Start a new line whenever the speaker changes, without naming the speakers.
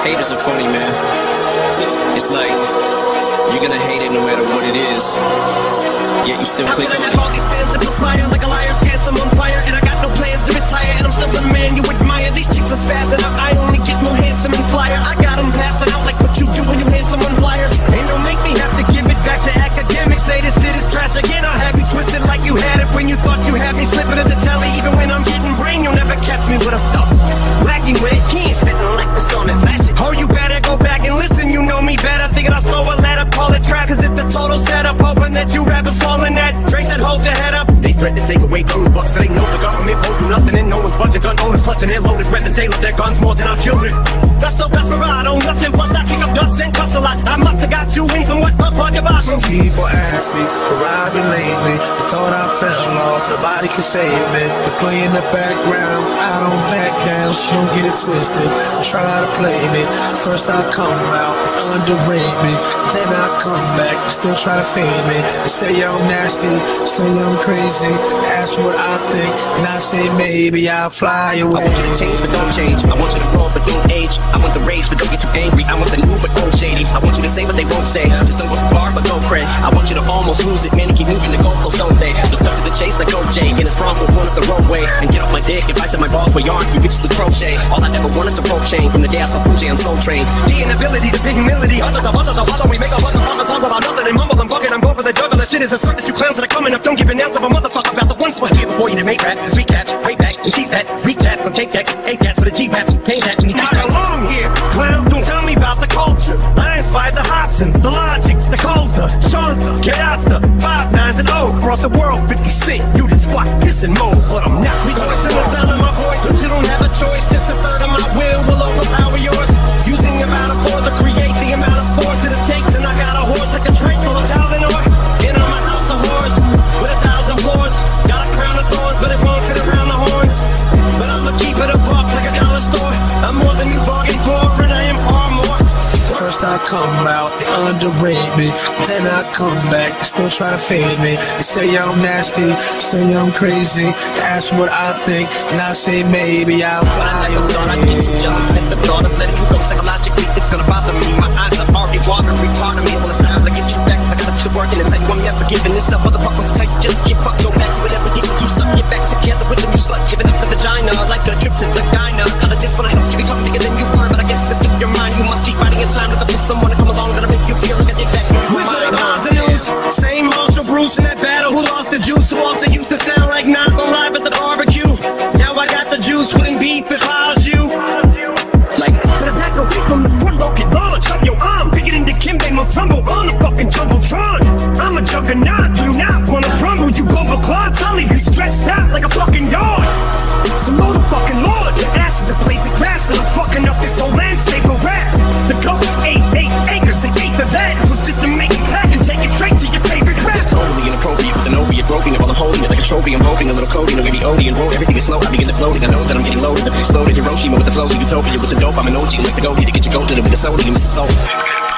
Haters are funny, man. It's like, you're gonna hate it no matter what it is, yet you still click on it.
All these fans that perspire like a liar's pants, I'm on fire. And I got no plans to retire, and I'm still the man you admire. These chicks are spazzing out, I only get more handsome and flyer. I got them passing out like what you do when you hand someone flyers. Ain't no make me have to give it back to academics. Say this shit is trash again, I'll have you twisted like you had it when you thought you had me slipping at the telly. Even when I'm getting brain, you'll never catch me with a thump. Lacking with it, he ain't spitting like this on his lashing. Oh, you better go back and listen, you know me better. Thinking I'll slow a letter, call it trap, cause it's the total setup. Hoping that you rappers falling that Dre said hold your head up. They threaten to take away $2 bucks, so they know the government won't do nothing. And no one's budget, gun owners clutching their loaded weapons. They love their guns more than our children. That's so desperado, nothing plus I kick up dust and cuss a lot. I must have got you in some what the fuck about.
Some people ask me where I've been lately. They thought I fell off, nobody can save me. They play in the background, I don't back down, so don't get it twisted. Try to play me, first I come out, underrate me. Then I come back, still try to fade me. They say I'm nasty, say I'm crazy. Ask what I think, and I say maybe I'll fly away.
I want you to change, but don't change. I want you to grow, but don't age. I want the rage, but don't get too angry. I want the new, but don't shady. I want you to say what they won't say. Just don't go too far, but go cray. I want you to almost lose it, man, and keep moving the goalposts, don't they? Just cut to the chase like OJ, and it's wrong with one of the wrong way. And get off my dick, if I set my balls where you aren't, you bitches with crochet. All I ever wanted to rope chain. From the day I saw Fuji, I'm soul trained. The inability, the big humility, under the follow. We make a bunch of other songs about nothing and mumble. I'm bugging, I'm going for the juggle. That shit is a circus, you clowns that are coming up. Don't give an ounce of a motherfucker about the ones who are here before you to make rap. This recatch, way back, and tease that, recap from cake decks, hate cats for the G-Maps, pay that to me. I belong here, clown, don't tell me about the culture. I inspired the Hobsons, the Logic, the Colza, Shanza, Kayatsa, 5 9s and O. Across the world, 50 Cent, you just squat, piss and mold, but I'm not. Rejoicing the sound of my voice, but you don't have a choice. Just a third of my will overpower yours. Using a metaphor to create the amount of force it'll take. And I got a horse like a drink full of Talvinoid. And I'm a house of horrors with 1,000 floors. Got a crown of thorns, but it won't fit around the horns. But I'ma keep it a buck like a dollar store. I'm more than you bargained for, and I am far more.
First I come out, they underrate me. Then I come back, they still try to fade me. They say I'm nasty, say I'm crazy. They ask what I think, and I say maybe I'll fly away.
Thought I'd get too jealous at the thought of letting you go psychologically. It's gonna bother me, my eyes are already watering. Part of me wanna stop, I get you back. I gotta put the work in and tell you I'm never giving this up. Motherfuckers take just to get fucked, go back to it every day. But you suck, get back together with them, you slut. Giving up the vagina, like a trip to the diner. Gotta just when I hope to become bigger than you were. But I guess if it's in your mind, you must keep writing in time to the someone to come along that'll make you feel like I did that.
Wizard of Oz and news, same Marshall Bruce in that battle who lost the juice. Who also used to sound like not gonna lie at the barbecue. Now I got the juice, wouldn't beef if I was you. Like, but attack away from the front row, get large up your arm. Pick it into Kimbe, mo tumble on the fucking Jumbotron. I'm a juggernaut, you not wanna crumble. You overclock, I'll leave you stretched out like a fucking yard. So motherfucking lord, your ass is a plate of grass, and I'm fucking up this whole landscape of rap. The goat is 8 acres and 8 of that was just to make it back and take it straight to your favorite rap.
Totally inappropriate with an opiate, groping it while I'm holding it like a trophy. I'm roving a little coding, no maybe Odie and roll. Everything is slow, I begin to floating. I know that I'm getting loaded, the exploded Hiroshima with the flows of utopia. With the dope, I'm an OG, and like the goatee to get you golden with the soda, you miss the soul.